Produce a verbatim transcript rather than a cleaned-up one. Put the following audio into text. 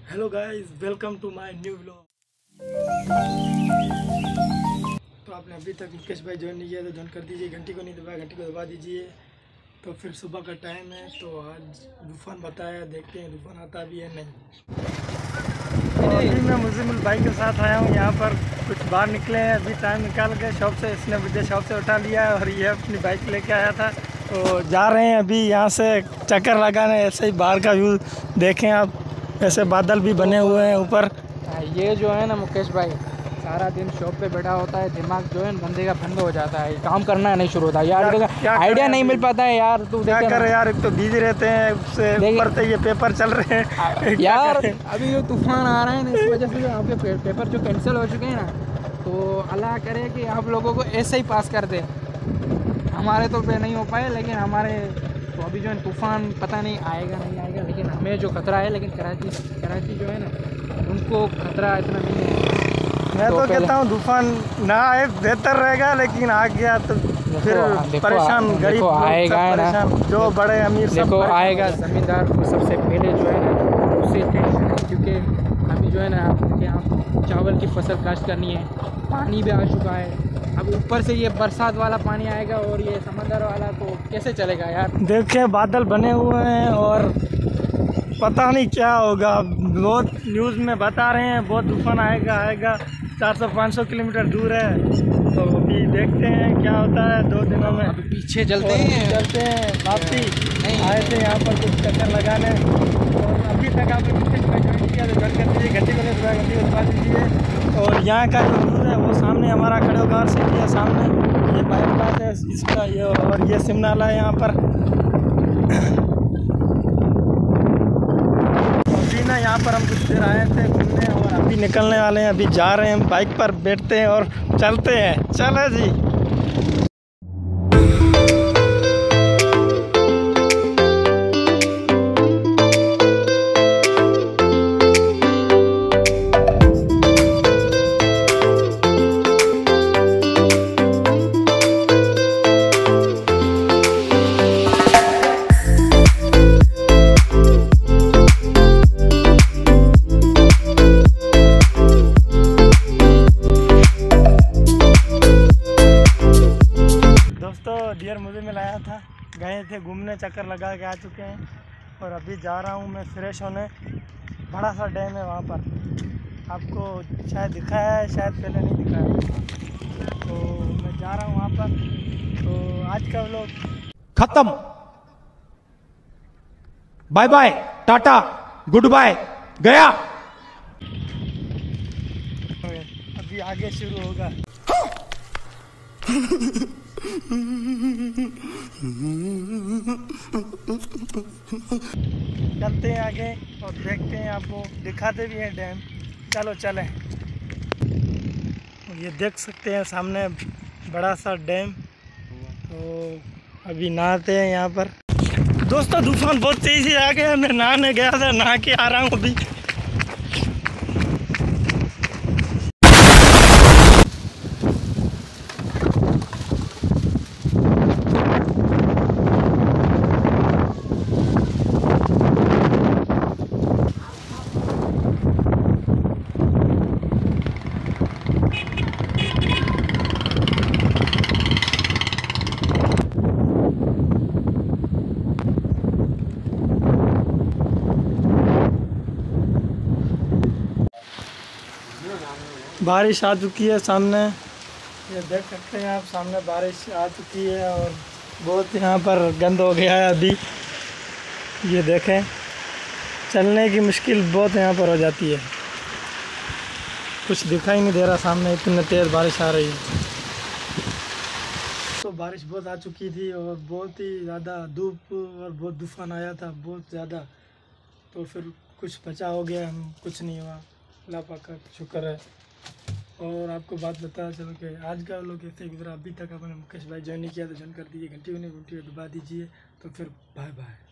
Hello guys, welcome to my new vlog. तो आपने अभी तक मुकेश भाई ज्वाइन नहीं किया तो ज्वाइन कर दीजिए, घंटी को नहीं दबाया घंटी को दबा दीजिए। तो फिर सुबह का टाइम है, तो आज तूफान बताया, देखते हैं तूफान आता भी है नहीं। तो अभी मैं मुज़म्मिल भाई के साथ आया हूँ, यहाँ पर कुछ बाहर निकले हैं, अभी टाइम निकाल के शॉप से, इसने मुझे शॉप से उठा लिया है और ये अपनी बाइक लेके आया था। तो जा रहे हैं अभी यहाँ से चक्कर लगाने, ऐसे ही बाहर का व्यू देखें आप, ऐसे बादल भी बने हुए हैं ऊपर। ये जो है ना मुकेश भाई, सारा दिन शॉप पे बैठा होता है, दिमाग जो है बंदे का बंद हो जाता है, काम करना नहीं शुरू होता यार, आइडिया नहीं मिल पाता है यार। तू क्या कर यार, एक तो बिजी रहते हैं, उससे ऊपर से ये पेपर चल रहे हैं यार। अभी जो तूफान आ रहा है ना, इस वजह से आपके पेपर जो कैंसिल हो चुके हैं ना, तो अल्लाह करे कि आप लोगों को ऐसे ही पास कर दे। हमारे तो पे नहीं हो पाए, लेकिन हमारे तो अभी जो है तूफान पता नहीं आएगा नहीं आएगा, लेकिन हमें जो खतरा है, लेकिन कराची कराची जो है ना, उनको खतरा इतना नहीं है। मैं तो, तो कहता हूँ तूफान ना आए बेहतर रहेगा, लेकिन आ गया तो फिर परेशान गरीब आएगा ना, जो बड़े अमीर देखो आएगा। ज़मींदार को सबसे पहले जो है ना उससे टेंशन है, क्योंकि हमें जो है ना यहाँ चावल की फसल काश्त करनी है, पानी भी आ चुका है। अब ऊपर से ये बरसात वाला पानी आएगा और ये समंदर वाला, तो कैसे चलेगा यार। देखे बादल बने हुए हैं और पता नहीं क्या होगा, बहुत न्यूज़ में बता रहे हैं बहुत तूफान आएगा आएगा चार सौ पाँच सौ किलोमीटर दूर है। तो अभी देखते हैं क्या होता है दो दिनों में। अभी पीछे चलते हैं चलते हैं वापसी। आए थे यहाँ पर कुछ चक्कर लगाने, और अभी तक आपने मुकेश भाई ज्वाइन किया तो ज्वाइन कर दीजिए, घंटे को नहीं दबा घंटे को दबा दीजिए। और यहाँ का जो न्यूज़ है वो सामने हमारा खड़े होकर सिटी है, सामने ये बाईपास है इसका, ये और ये सिमनाला है यहाँ पर। अभी ना यहाँ पर हम कुछ देर आए थे घूमने और अभी निकलने वाले हैं, अभी जा रहे हैं, बाइक पर बैठते हैं और चलते हैं। चलो जी। डियर मुझे में लाया था, गए थे घूमने, चक्कर लगा के आ चुके हैं और अभी जा रहा हूँ मैं फ्रेश होने। बड़ा सा डैम है वहाँ पर, आपको शायद दिखा है, शायद पहले नहीं दिखा है। तो मैं जा रहा हूँ वहाँ पर। तो आज का व्लॉग खत्म, bye bye, tata, good bye, गया। अभी आगे शुरू होगा। चलते हैं आगे और देखते हैं, आपको दिखाते भी हैं डैम। चलो चलें। ये देख सकते हैं सामने बड़ा सा डैम। तो अभी नहाते हैं यहाँ पर। दोस्तों तूफान बहुत तेज़ी आ गया, मैं नहाने गया था, नहा के आ रहा हूँ अभी। बारिश आ चुकी है सामने, ये देख सकते हैं आप, सामने बारिश आ चुकी है और बहुत यहाँ पर गंद हो गया है अभी। ये देखें, चलने की मुश्किल बहुत यहाँ पर हो जाती है, कुछ दिखाई नहीं दे रहा सामने, इतनी तेज़ बारिश आ रही है। तो बारिश बहुत आ चुकी थी और बहुत ही ज़्यादा धूप और बहुत तूफान आया था बहुत ज़्यादा। तो फिर कुछ बचा हो गया, हम कुछ नहीं हुआ, अल्लाह पाक का शुक्र है। और आपको बात बता चलो कि आज का लोग कैसे गुजरा। अभी तक आपने मुकेश भाई ज्वाइन नहीं किया तो ज्वाइन कर दीजिए, घंटी को नहीं घंटी को दबा दीजिए। तो फिर बाय बाय।